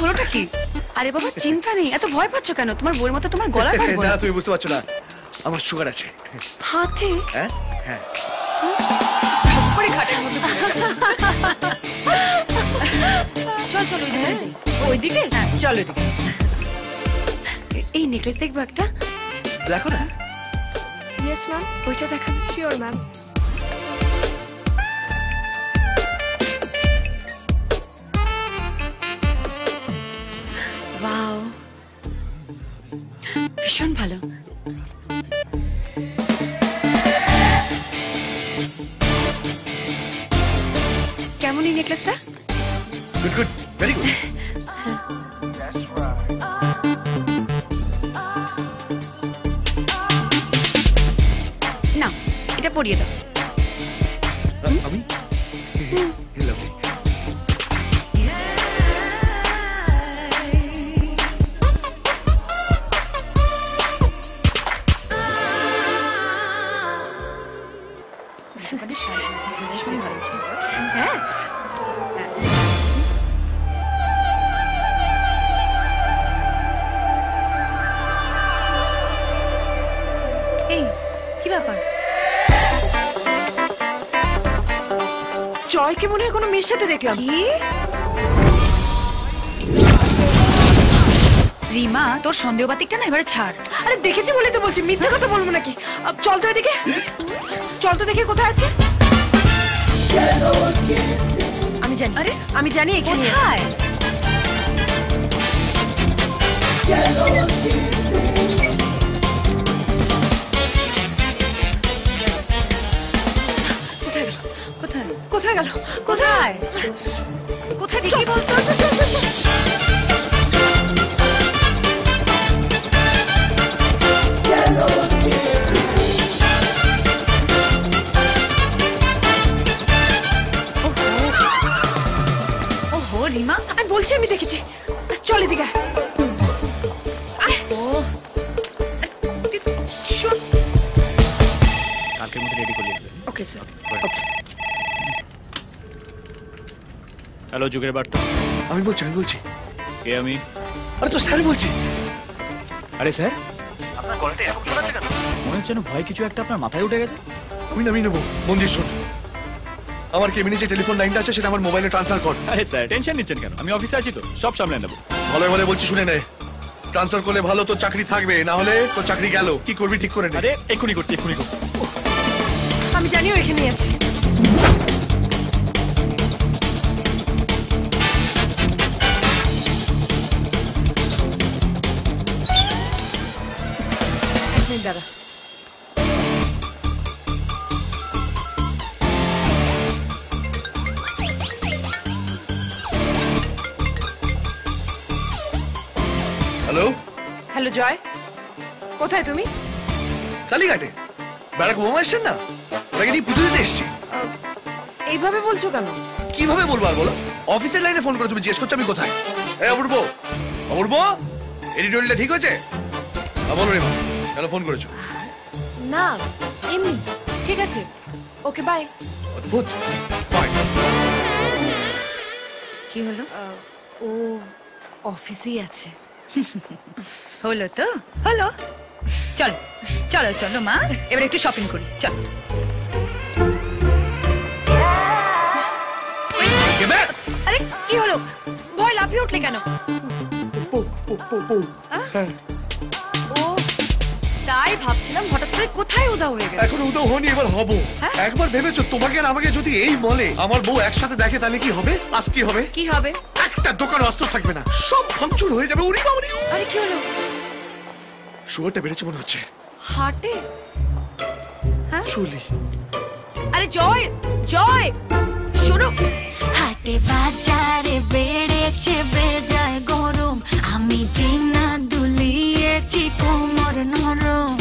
হলোটা কি? আরে বাবা চিন্তা নেই, এত ভয় পাচ্ছ কেন? তোমার বউয়ের মতো তোমার গলা কাটবো না। তুমি বুঝতে পারছো না, আমার সুগার আছে। হাতে? হ্যাঁ হ্যাঁ। করে ঘাটের মধ্যে চল চল ওইদিকে যাই। ওইদিকে? হ্যাঁ চল ওইদিকে। এই নেকলেস দেখবো একটা? দেখো না। Yes ma'am. ওইটা দেখান। Sure ma'am. ওয়াও, ভীষণ ভালো। কেমন এই নেকলেসটা? Good good, very good. না এটা পরিয়ে দাও। আমি হ্যালো। হ্যাঁ এই কি ব্যাপার? জয়কে মনে হয় কোনো মেয়ের সাথে দেখলাম। কি রিমা, তোর সন্দেহবাতিকটা না এবারে ছাড়। আরে দেখেছি বলে তো বলছি, মিথ্যা কথা বলবো নাকি? চল তো এদিকে, চল তো দেখি কোথায় আছে। আমি জানি। আরে আমি জানি এখানে কোথায়। কোথায় কোথায় গেল? কোথায় কোথায় দেখি বলতো। ওহো রিমা, আমি বলছি আমি দেখেছি। চল এদিকে। কালকের মধ্যে রেডি করলি। Okay sir. ওকে। হ্যালো যুগের বার্তা। আমি বলছি। কে আমি? আরে তো স্যার বলছি। আরে স্যার, আপনার গলাটা এরকম শোনাচ্ছে কেন? মনে হচ্ছে না ভয় কিছু একটা আপনার মাথায় উঠে গেছে। আমি নেবো, মন দিয়ে শোন। আমার কেবিনে যে টেলিফোন লাইনটা আছে সেটা আমার মোবাইলে ট্রান্সফার কর। আরে স্যার টেনশন নিচ্ছেন কেন? আমি অফিসে আছি তো, সব সামলে নেবো। ভালো ভালো বলছি, শুনে নে। ট্রান্সফার করলে ভালো, তোর চাকরি থাকবে, না হলে তোর চাকরি গেল। কি করবি ঠিক করে নে। আরে এক্ষুনি করছি। আমি জানিও এখানেই আছে। দাদা হ্যালো। হ্যালো জয়, কোথায় তুমি? কালীঘাটে ব্যারাক বোমা এসছেন না, ওটাকে নিয়ে পুজো দিতে এসছি। এইভাবে বলছো কেন? কিভাবে বলবো আর বলো? অফিসের লাইনে ফোন করে তুমি জিজ্ঞেস করছো আমি কোথায়। এই অপূর্ব, এডিটোরিয়ালটা ঠিক হয়েছে? বলো রে মা, কেন ফোন করেছো? না এমনি, ঠিক আছে। Okay bye. অদ্ভুত। বাই। কি হলো? ও অফিসেই আছে। হলো তো হলো। চল চলো চলো মা, এবার একটু শপিং করি। চল। আরে কি হলো? ভয় লাফিয়ে উঠলে কেন? ও তাই ভাবছিলাম হঠাৎ করে কোথায় উধাও হয়ে গেল। এখন উধাও হয়নি, এবার হবো। একবার ভেবেছো তোমাকে আর আমাকে যদি এই মলে আমার বউ একসাথে দেখে তাহলে কি হবে? আজ কি হবে? কি হবে? একটা দোকান অস্ত্র থাকবে না, সব ভাঙচুর হয়ে যাবে। উড়ি বাবা। আরে কি হলো? শুয়োরটা বেড়েছে মনে হচ্ছে। হাটে? হ্যাঁ চলি। আরে জয় জয় শোনো, হাটে বাজারে বেড়েছে বেজায় গরম, আমি চিনা দুলিয়েছি কোমর নরম।